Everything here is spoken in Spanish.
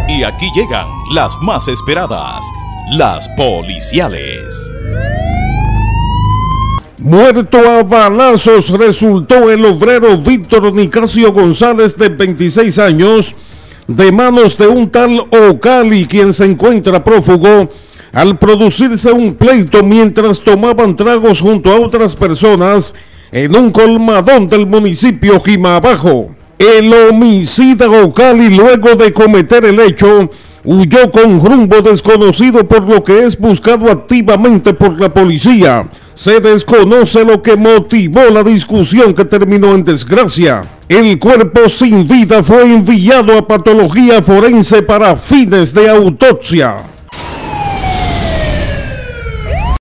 Y aquí llegan las más esperadas, las policiales. Muerto a balazos resultó el obrero Víctor Nicasio González, de 26 años, de manos de un tal Ocali, quien se encuentra prófugo al producirse un pleito mientras tomaban tragos junto a otras personas en un colmadón del municipio Jimabajo. El homicida Ocali, luego de cometer el hecho, huyó con rumbo desconocido, por lo que es buscado activamente por la policía. Se desconoce lo que motivó la discusión que terminó en desgracia. El cuerpo sin vida fue enviado a patología forense para fines de autopsia.